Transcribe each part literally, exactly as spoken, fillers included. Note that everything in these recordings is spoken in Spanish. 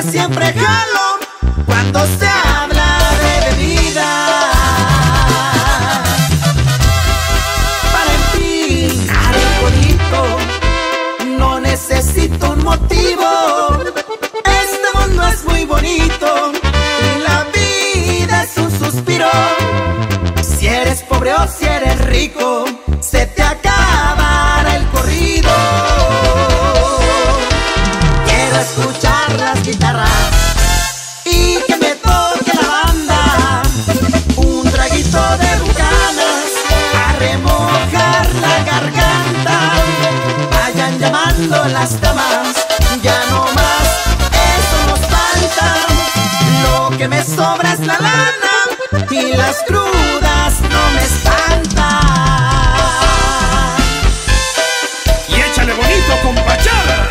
que siempre jalo cuando se habla de bebida. Para empinar el codito no necesito un motivo. Este mundo es muy bonito y la vida es un suspiro. Si eres pobre o si eres rico, se te acabará el corrido. Quiero escuchar las guitarras y que me toque la banda, un traguito de bucanas a remojar la garganta. Vayan llamando las damas, ya no más, eso nos falta. Lo que me sobra es la lana y las crudas no me espantan. Y échale bonito, compachada.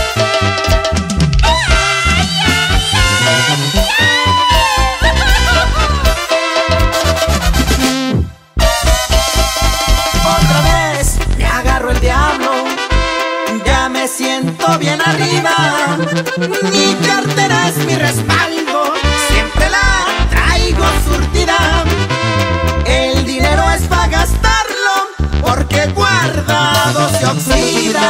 Otra vez me agarro el diablo, ya me siento bien arriba. Mi cartera es mi respaldo, siempre la traigo surtida. El dinero es para gastarlo, porque guardado se oxida.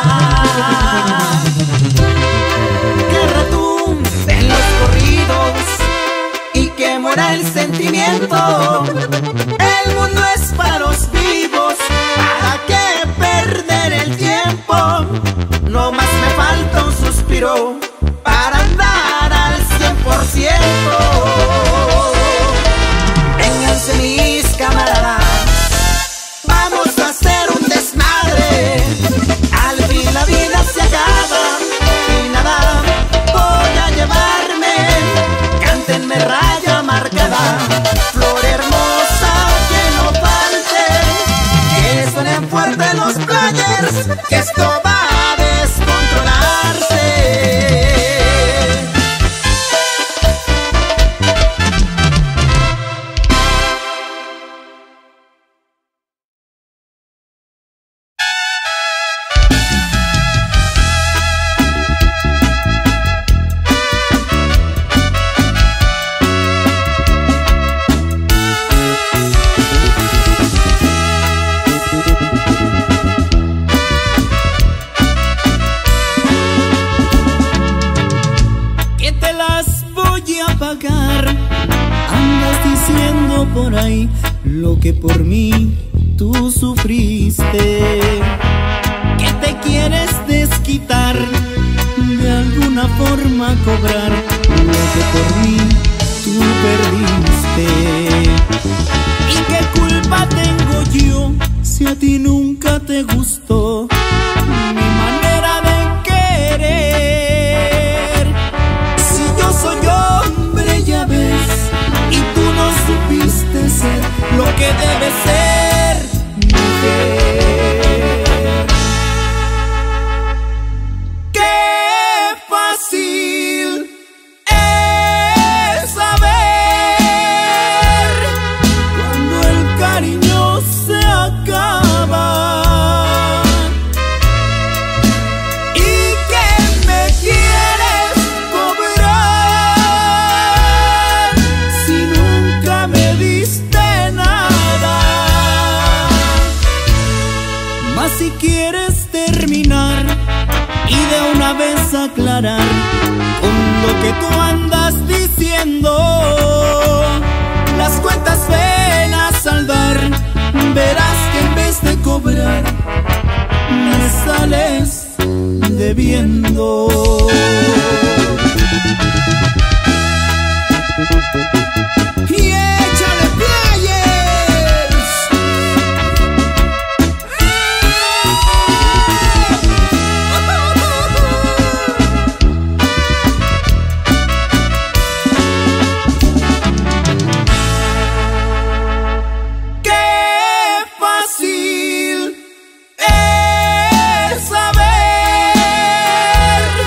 Que retumben los corridos y que muera el sentimiento. El mundo es para los vivos, ¿para qué perder el tiempo? No más me falta un suspiro para andar al cien por ciento. Vénganse mis camaradas, vamos a hacer un desmadre. Al fin la vida se acaba y nada voy a llevarme. Cántenme raya marcada, flor hermosa que no falte. Que suenen fuerte los players, que esto va a descontrolarse. Andas diciendo por ahí lo que por mí tú sufriste, que te quieres desquitar, de alguna forma cobrar lo que por mí tú perdiste. ¿Y qué culpa tengo yo si a ti nunca te gustó mi manera de querer? Si yo soy hombre, ya ves, y tú no supiste ser lo que debe ser mujer. Qué fácil es saber cuando el cariño se acaba. Si quieres terminar y de una vez aclarar con lo que tú andas diciendo, las cuentas ven a saldar, verás que en vez de cobrar me sales debiendo. Y échale players. Saber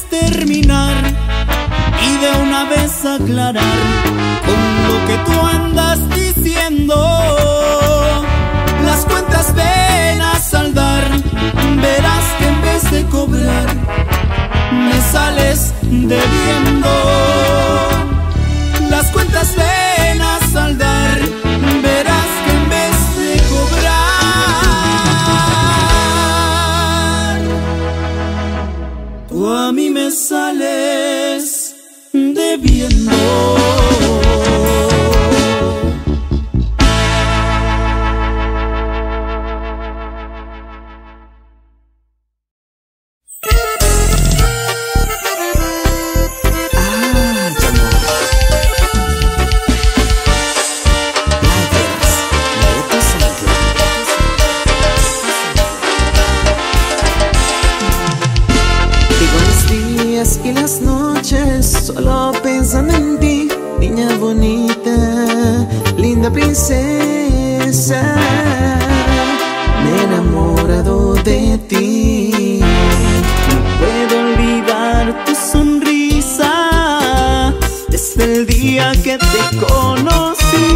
terminar y de una vez aclarar con lo que tú andas diciendo. Las cuentas ven a saldar, verás que en vez de cobrar me sales debiendo. Las cuentas ven a saldar, verás que en vez de cobrar tú a mí me sales debiendo. Y las noches solo pensando en ti, niña bonita, linda princesa. Me he enamorado de ti. No puedo olvidar tu sonrisa desde el día que te conocí.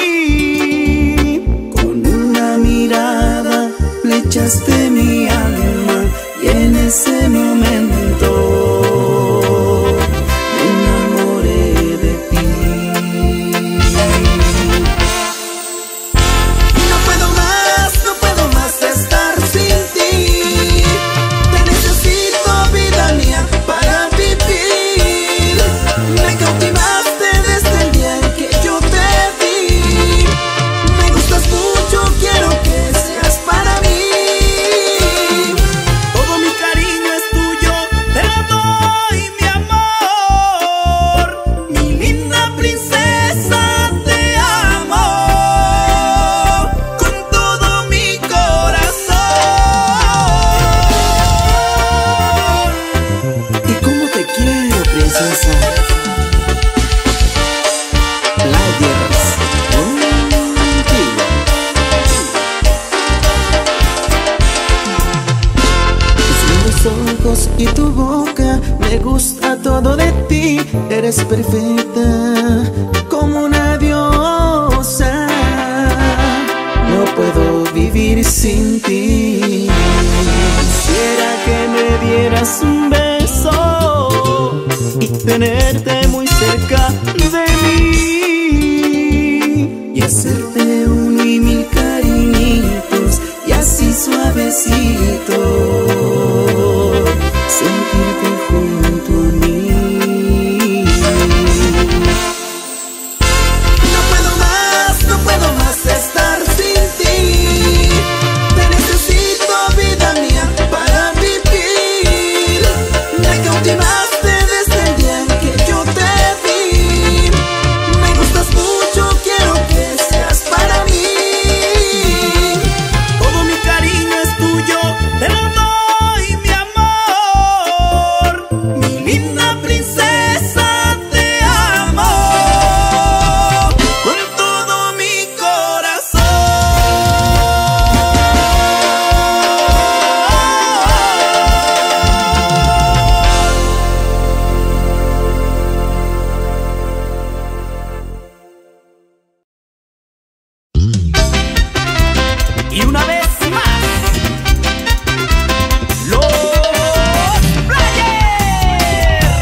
Con una mirada le echaste mi alma y en ese momento y tu boca, me gusta todo de ti. Eres perfecta como una diosa. No puedo vivir sin ti. Quisiera que me dieras un beso y tenerte muy cerca de mí y hacerte uno y mil cariñitos y así suavecito sentirte junto a mí. No puedo más, no puedo más estar sin ti. Te necesito, vida mía, para vivir. Me cautivaste desde el día en que yo te vi. Me gustas mucho, quiero que seas para mí. Todo mi cariño es tuyo, te lo doy. Y una vez más, los Players.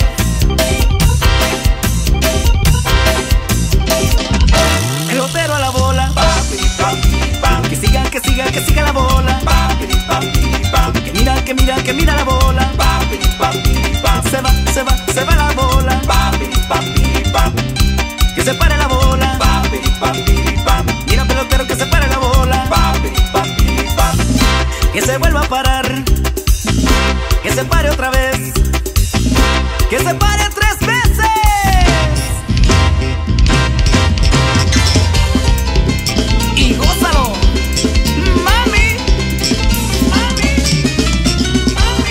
Pelotero a la bola, que siga, que siga, que siga la bola. Que mira, que mira, que mira la bola. Se va, se va, se va la bola. Que se pare la bola. Mira pelotero que se pare la bola. Que se vuelva a parar. Que se pare otra vez. Que se pare tres veces. Y gózalo, mami, mami, mami.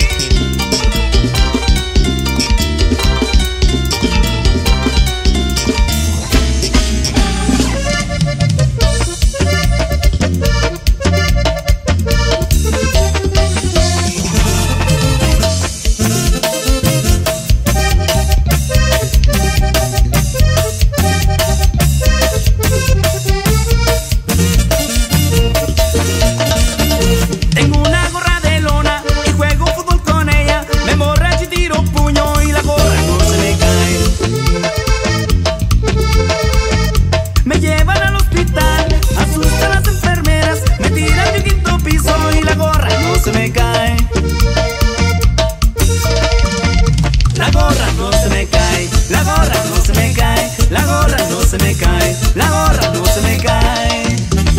la gorra no se me cae, la gorra no se me cae, la gorra no se me cae.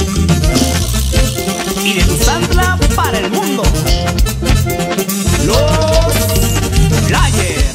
Y de Tuzantla para el mundo, los Players.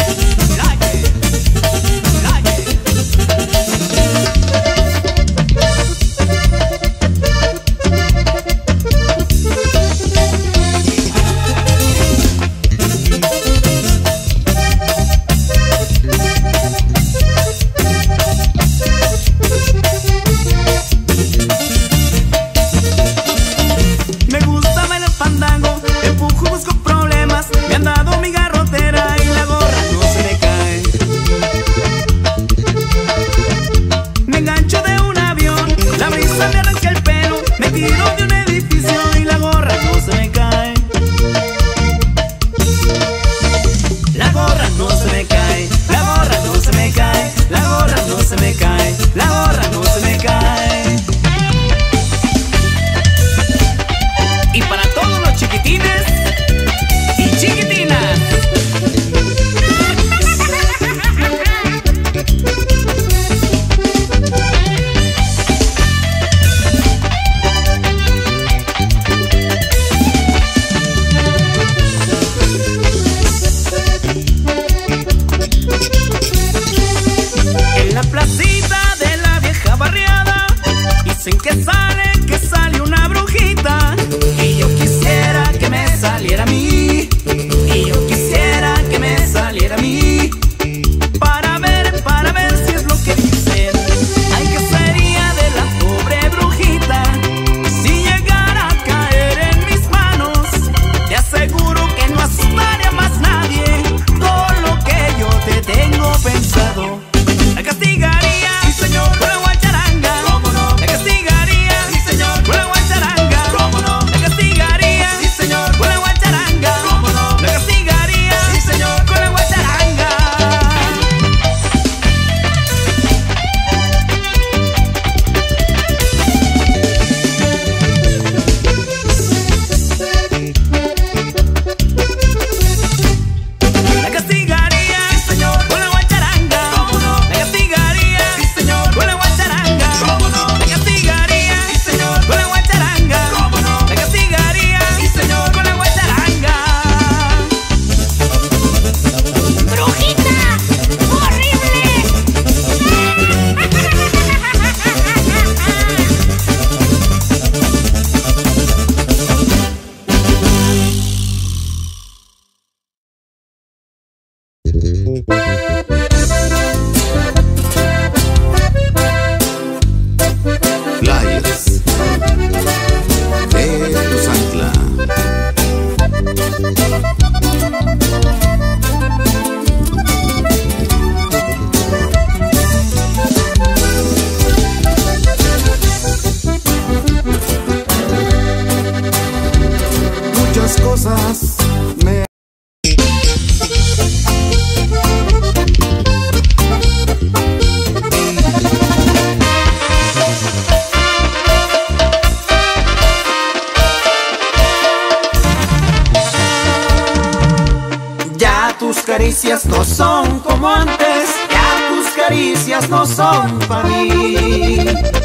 caricias no son como antes, ya tus caricias no son para mí.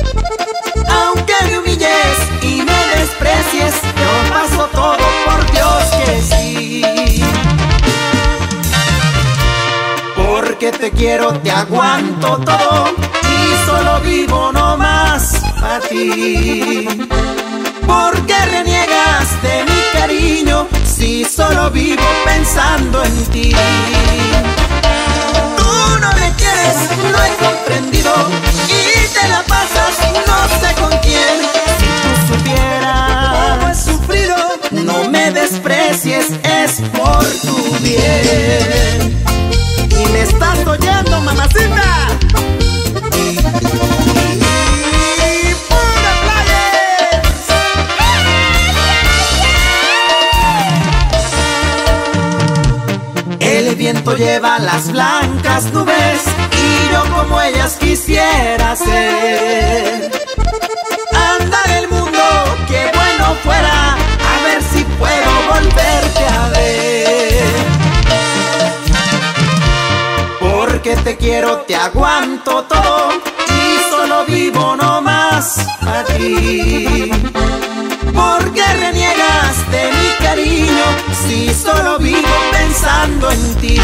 Aunque me humilles y me desprecies, yo paso todo, por Dios que sí. Porque te quiero, te aguanto todo y solo vivo nomás para ti. ¿Por qué reniegas de mi cariño si solo vivo pensando en ti? Tú no me quieres, lo he comprendido, y te la pasas no sé con quién. Si tú supieras cómo he sufrido, no me desprecies, es por tu bien. Y me estás oyendo, mamacita. El viento lleva las blancas nubes y yo como ellas quisiera ser. Andar el mundo, qué bueno fuera, a ver si puedo volverte a ver. porque te quiero, te aguanto todo y solo vivo nomás a ti. ¿Por qué reniegas de mi cariño si solo vivo pensando en ti?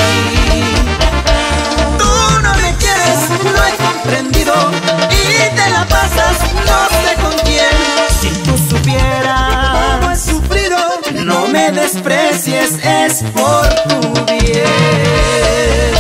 Tú no me quieres, lo he comprendido, y te la pasas no sé con quién. Si tú supieras cómo he sufrido, no me desprecies, es por tu bien.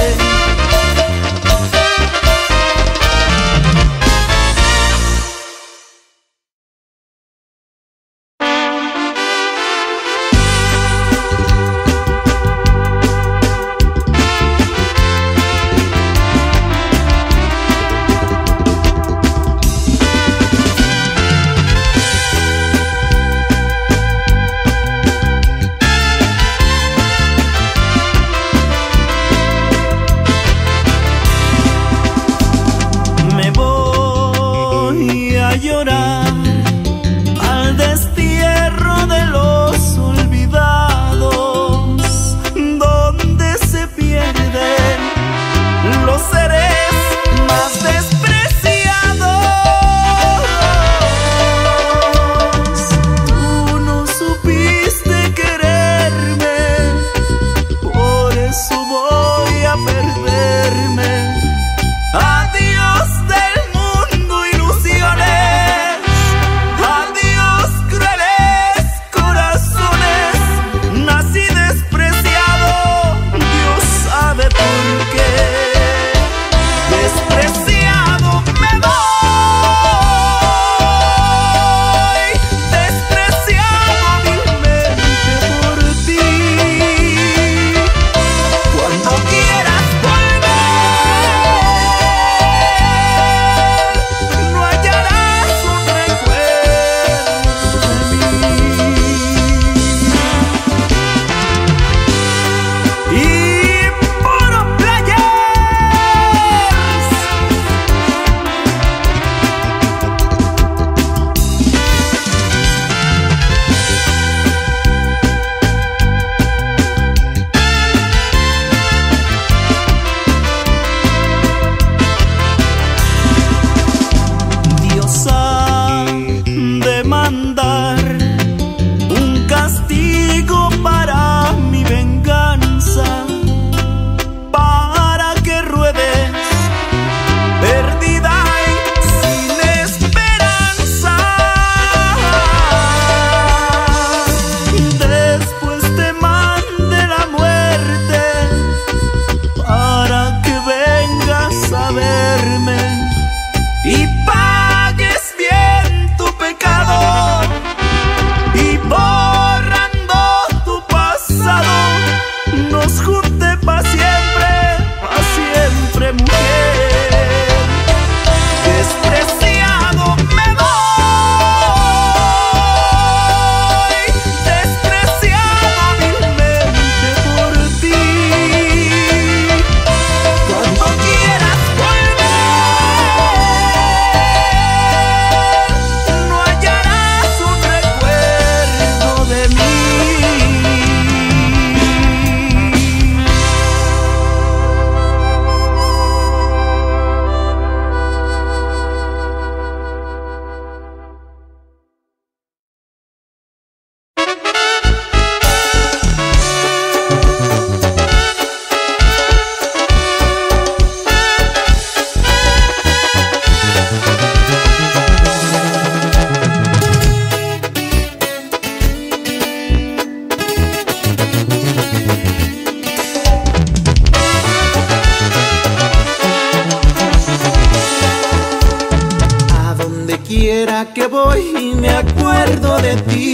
Que voy y me acuerdo de ti.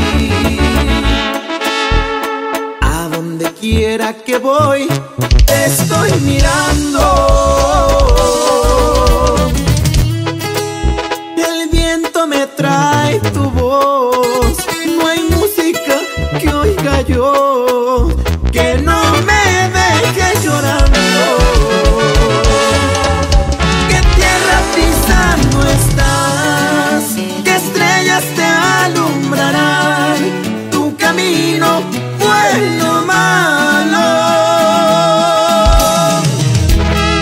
A donde quiera que voy te estoy mirando. El viento me trae tu voz. No hay música que oiga yo que no me deje llorando. Que tierra pisando estás, que estrellas te alumbrarán tu camino, bueno o malo.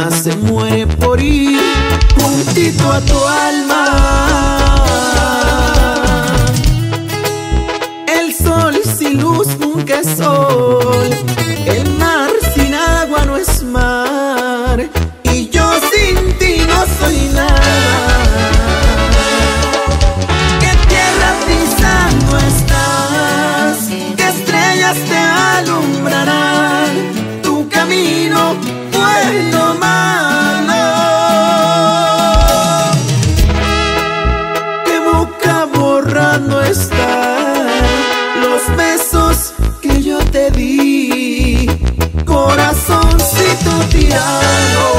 pena se muere por ir juntito a tu alma. El sol sin luz nunca es sol, el mar sin agua no es mar, y yo sin ti no soy nada. ¿Qué tierra pisando estás? ¿Qué estrellas te alumbrarán tu camino bueno o malo? ¿Qué boca borrando están los besos que yo te di, corazoncito tirano?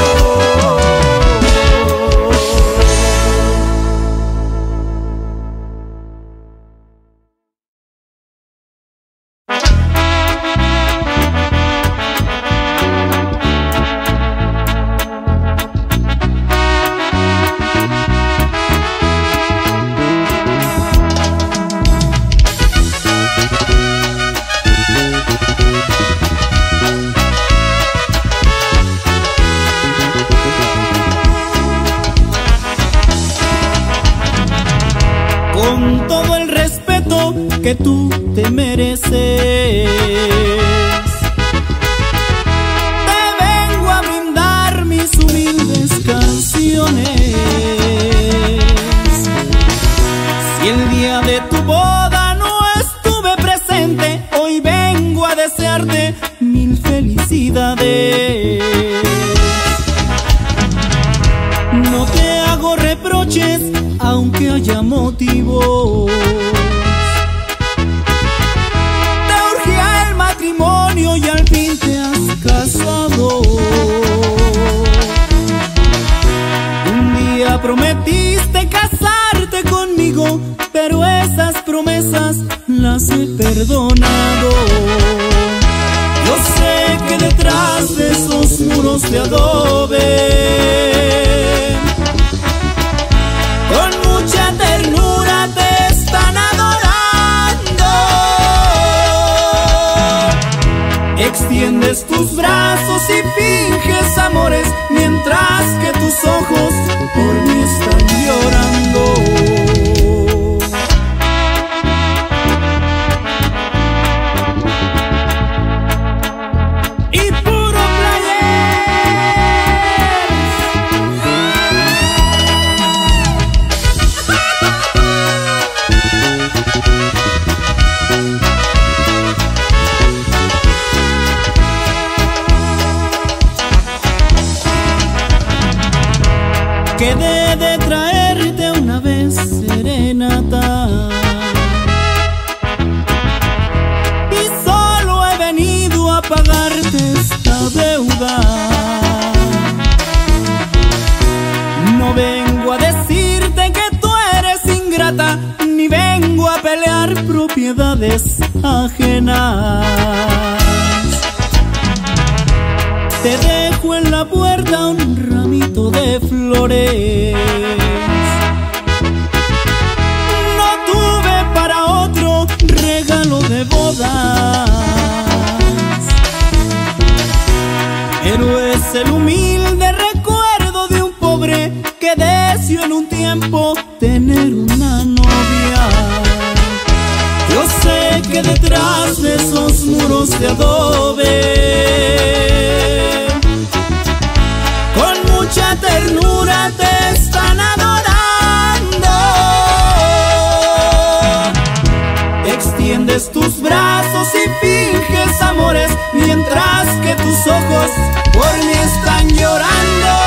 Con todo el respeto que tú te mereces, te vengo a brindar mis humildes canciones. Si el día de tu boda no estuve presente, hoy vengo a desearte mil felicidades. No te hago reproches aunque haya motivos. Te urgía el matrimonio y al fin te has casado. Un día prometiste casarte conmigo, pero esas promesas las he perdonado. Yo sé que detrás de esos muros de adobe, con mucha ternura te están adorando. Extiendes tus brazos y finges amores, mientras que tus ojos por mí están llorando. Quedé de traerte una vez serenata y solo he venido a pagarte esta deuda. No vengo a decirte que tú eres ingrata, ni vengo a pelear propiedades ajenas. Te dejo en la puerta un ramito de flores. No tuve para otro regalo de bodas, pero es el humilde recuerdo de un pobre que deseó en un tiempo tener una novia. Yo sé que detrás de esos muros de adobe, con mucha ternura te están adorando. Extiendes tus brazos y finges amores, mientras que tus ojos por mí están llorando.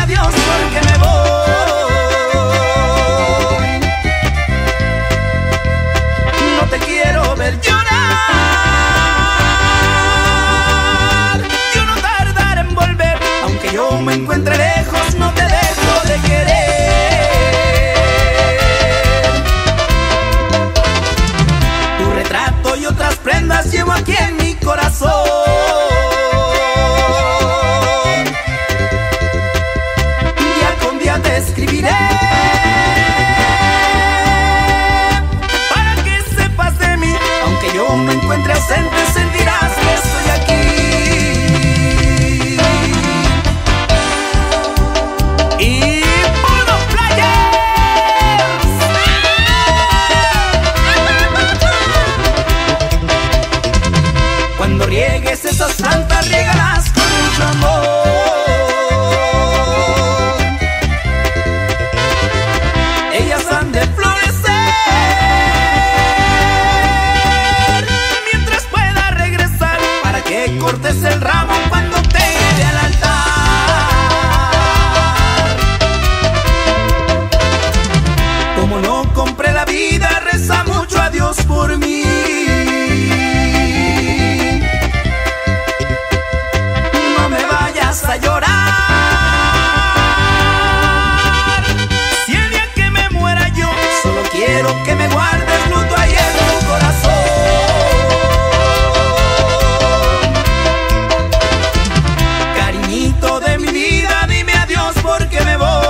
Porque me voy. dicho adiós por mí. No me vayas a llorar. Si el día que me muera yo, solo quiero que me guardes luto ahí en tu corazón. Cariñito de mi vida, dime adiós porque me voy.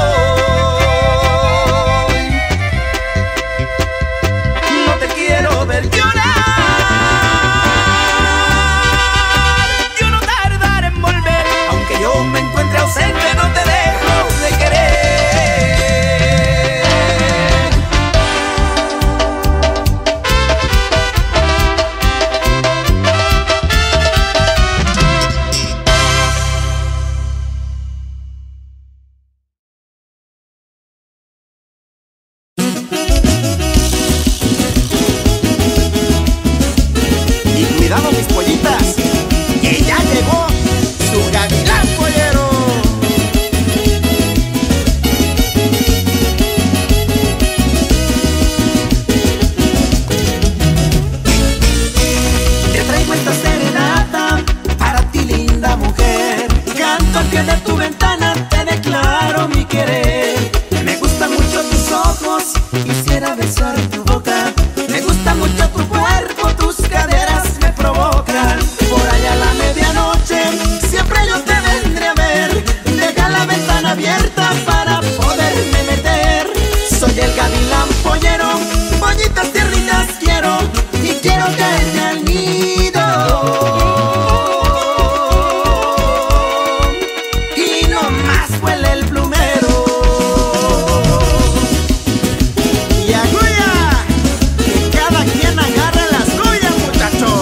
No te quiero ver llorar. Yo no tardaré en volver, aunque yo me encuentre ausente, no te dejo de querer. Y cuidado mis pollitas, que ya llegó su gavilán pollero. Te traigo esta serenata para ti, linda mujer. Canto al pie de tu ventana, te declaro mi querer. Me gustan mucho tus ojos, quisiera besar tu boca. Me gusta mucho tu cuerpo, tus caderas me provocan. Por allá a la medianoche, siempre yo te vendré a ver. Deja la ventana abierta para poderme meter. Soy el gavilán pollero, pollitas tiernitas quiero, y quiero caerme al nido. Y no más huele el plumero. Y agulla, que cada quien agarre las suyas, muchachos.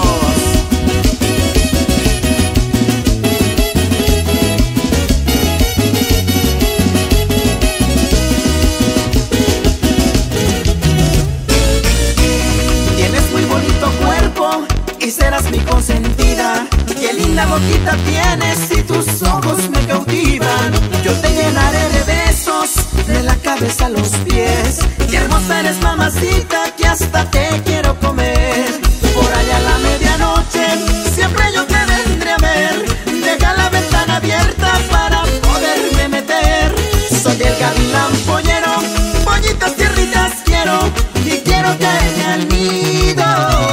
Tienes muy bonito cuerpo y serás mi consentida. Qué linda boquita tienes y tus ojos me cautivan. Yo te llenaré de besos de la cabeza a los pies. Qué hermosa eres, mamacita, que hasta te quiero comer. Por allá a la medianoche, siempre yo te vendré a ver. Deja la ventana abierta para poderme meter. Soy el gavilán pollero, pollitas tiernitas quiero, y quiero caerme al nido.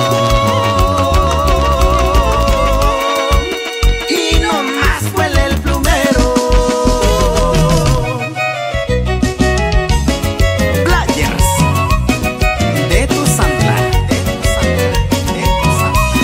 Y no más huele el plumero. Players de tu Santla, de tu Santla, de tu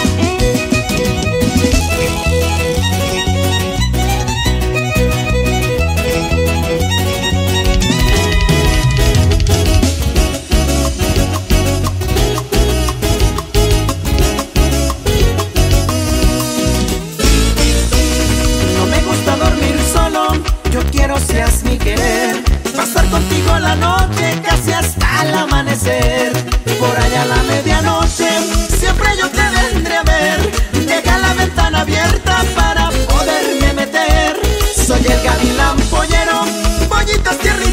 No me gusta dormir solo, yo quiero seas mi querer. Pasar contigo la noche casi hasta el amanecer. Por allá a la medianoche, siempre yo te vendré a ver. Deja la ventana abierta para poderme meter. Soy el gavilán pollero, pollitas tiernitas